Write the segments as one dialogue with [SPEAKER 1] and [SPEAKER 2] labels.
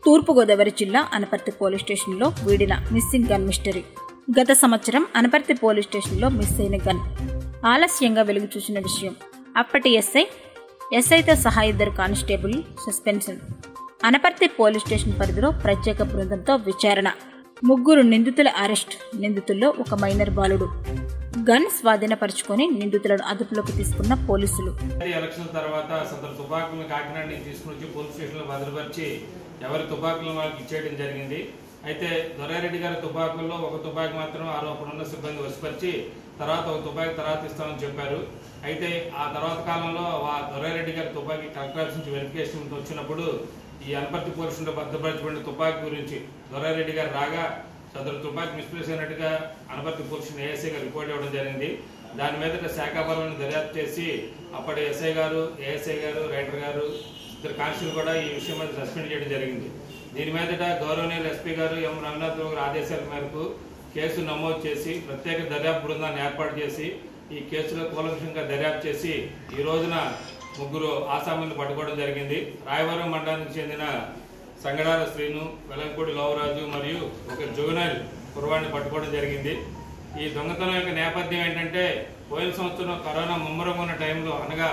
[SPEAKER 1] తూర్పు గోదావరి జిల్లా అనపర్తి పోలీస్ స్టేషన్లో వీడిన మిస్సింగ్ గన్ మిస్టరీ. గత సంవత్సరం అనపర్తి పోలీస్ స్టేషన్లో మిస్ అయిన గన్ ఆలస్యంగా వెలుగు చూసిన విషయం. అప్పటి ఎస్ఐతో సహా 2 constable suspension. Anaparthi police station పరిధిలో ప్రత్యేక బృందంతో విచారణ. 3 నిందితుల అరెస్ట్. నిందితుల్లో ఒక మైనర్ బాలుడు. గన్ స్వాధీనపరుచుకొని నిందితులను అదుపులోకి తీసుకున్న పోలీసులు.
[SPEAKER 2] ఎలక్షన్ తర్వాత సదరు తుపాకులను కాకినాడ నుంచి తీసుకుని పోలీస్ స్టేషన్లో భద్రపరిచి ఎవరి తుపాకులను వాళ్ళకి ఇచ్చేయడం జరిగింది. అయితే దొరారెడ్డి గారి తుపాకుల్లో ఒక తుపాకి మాత్రం అప్పుడున్న సిబ్బంది వసిపరిచి తర్వాత ఒక తుపాకి తర్వాత ఇస్తామని చెప్పారు. అయితే ఆ తర్వాత కాలంలో దొరారెడ్డి గారి తుపాకి కలెక్టర్ నుంచి వెరిఫికేషన్ వచ్చినప్పుడు ఈ అనపర్తి పోలీసులో భద్రపరచబడిన తుపాకి గురించి దొరారెడ్డి గారు రాగా సదరు తుపాకి మిస్ప్లేస్ అయినట్టుగా అనపర్తి పోలీసు ఏఎస్ఐ గారు రిపోర్ట్ ఇవ్వడం జరిగింది. దాని మీద శాఖాపరమైన దర్యాప్తు చేసి అప్పటి ఎస్ఐ గారు, ఏఎస్ఐ గారు, రైటర్ గారు, 2 కానిస్టేబుల్ కూడా ఈ విషయం మీద సస్పెండ్ చేయడం జరిగింది. దీని మీదట గౌరవనీయులు ఎస్పీ గారు ఎం రఘునాథ్ గారి ఆదేశాల మేరకు కేసు నమోదు చేసి ప్రత్యేక దర్యాప్తు బృందాన్ని ఏర్పాటు చేసి ఈ కేసులో కూలంకషంగా దర్యాప్తు చేసి ఈ రోజున 3 ఆసాములను పట్టుకోవడం జరిగింది. రాయవరం మండలానికి చెందిన సంగడాల శ్రీను, వెలంకోడి లోవరాజు మరియు ఒక జువెనైల్ కుర్రవాడిని పట్టుకోవడం జరిగింది. ఈ దొంగతనం యొక్క నేపథ్యం ఏంటంటే పోయిన సంవత్సరం కరోనా ముమ్మరంగా ఉన్న టైంలో అనగా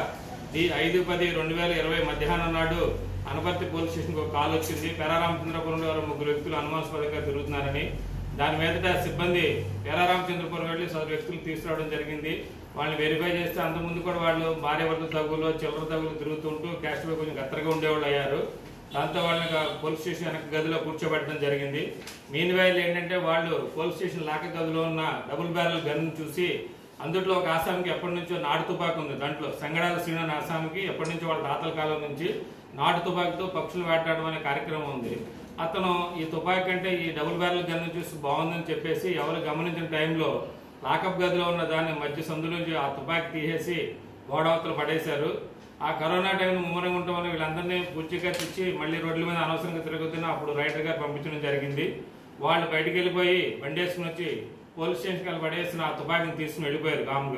[SPEAKER 2] 5/10/2020 మధ్యాహ్నం నాడు అనపర్తి పోలీస్ స్టేషన్కి ఒక కాల్ వచ్చింది. పేరారామచంద్రపురంలో 3 వ్యక్తులు అనుమానాస్పదంగా తిరుగుతున్నారని. దాని మీదట సిబ్బంది పేరారామచంద్రపురం వెళ్లి సదరు వ్యక్తులు తీసుకురావడం జరిగింది. వాళ్ళని వెరిఫై చేస్తే అంతకుముందు కూడా వాళ్ళు భార్యాభర్త తగులు, చిల్లర తగులు తిరుగుతుంటూ క్యాస్ట్ లో కొంచెం గత్తరగా ఉండేవాళ్ళు అయ్యారు. దాంతో వాళ్ళని పోలీస్ స్టేషన్ వెనక గదిలో కూర్చోబెట్టడం జరిగింది. మీన్ వైల్ ఏంటంటే వాళ్ళు పోలీస్ స్టేషన్ లాక గదిలో ఉన్న డబుల్ బ్యారెల్ గన్ చూసి అందులో ఒక ఆసామికి ఎప్పటి నుంచో నాటు తుపాకి ఉంది. దాంట్లో సంగడాల శ్రీను అనే ఆసామికి ఎప్పటి నుంచో వాళ్ళ తాతల కాలం నుంచి నాటు తుపాకితో పక్షులు వేటాడడం అనే కార్యక్రమం ఉంది. అతను ఈ తుపాకి అంటే ఈ డబుల్ బ్యారెల్ గన్ను చూసి బాగుందని చెప్పేసి ఎవరు గమనించిన టైంలో లాకప్ గదిలో ఉన్న దాన్ని మధ్య సందులోంచి ఆ తుపాకి తీసేసి గోడవతలు పడేశారు. ఆ కరోనా టైంలో ముమ్మరంగా ఉండటం వల్ల వీళ్ళందరినీ పూర్తిగా తెచ్చి మళ్ళీ రోడ్ల మీద అనవసరంగా తిరుగుతున్నా అప్పుడు రైటర్ గారు పంపించడం జరిగింది. వాళ్ళు బయటికి వెళ్ళిపోయి బండి వేసుకుని వచ్చి పోలీస్ స్టేషన్కి వెళ్ళి పడేసిన ఆ తుపాకిని తీసుకుని వెళ్ళిపోయారు కామ్గా.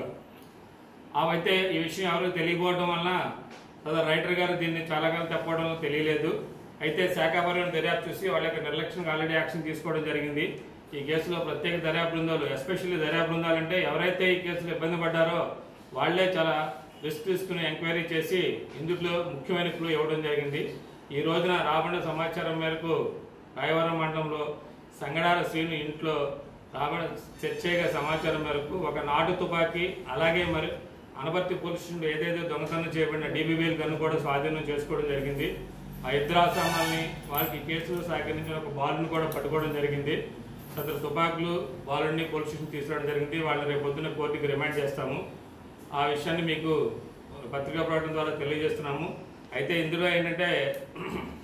[SPEAKER 2] అవైతే ఈ విషయం ఎవరికి తెలియకపోవడం వలన రైటర్ గారు దీన్ని చాలా కాలం తప్పడం తెలియలేదు. అయితే శాఖాపరమైన దర్యాప్తు చూసి వాళ్ళ యొక్క నిర్లక్ష్యంగా ఆల్రెడీ యాక్షన్ తీసుకోవడం జరిగింది. ఈ కేసులో ప్రత్యేక దర్యాప్తు బృందాలు, ఎస్పెషల్లీ దర్యాప్తు బృందాలు అంటే ఎవరైతే ఈ కేసులో ఇబ్బంది పడ్డారో వాళ్లే చాలా రిస్క్ తీసుకుని ఎంక్వైరీ చేసి ఇందులో ముఖ్యమైన క్లూ ఇవ్వడం జరిగింది. ఈ రోజున రాబడిన సమాచారం మేరకు రాయవరం మండలంలో సంగడాల శ్రీను ఇంట్లో రాబడిన చర్చగా సమాచారం మేరకు ఒక నాటు తుపాకీ అలాగే మరి అనపర్తి పోలీస్ స్టేషన్లో ఏదైతే దొంగతనం చేయబడిన DBBL గన్ను కూడా స్వాధీనం చేసుకోవడం జరిగింది. ఆ 2 ఆసామాలని వారికి కేసులో సహకరించిన ఒక బాలుని కూడా పట్టుకోవడం జరిగింది. సదరు తుపాకులు బాలుని పోలీస్ స్టేషన్ తీసుకురావడం జరిగింది. వాళ్ళని రేపు పొద్దున్న కోర్టుకి రిమాండ్ చేస్తాము. ఆ విషయాన్ని మీకు పత్రికా ప్రకటన ద్వారా తెలియజేస్తున్నాము. అయితే ఇందులో ఏంటంటే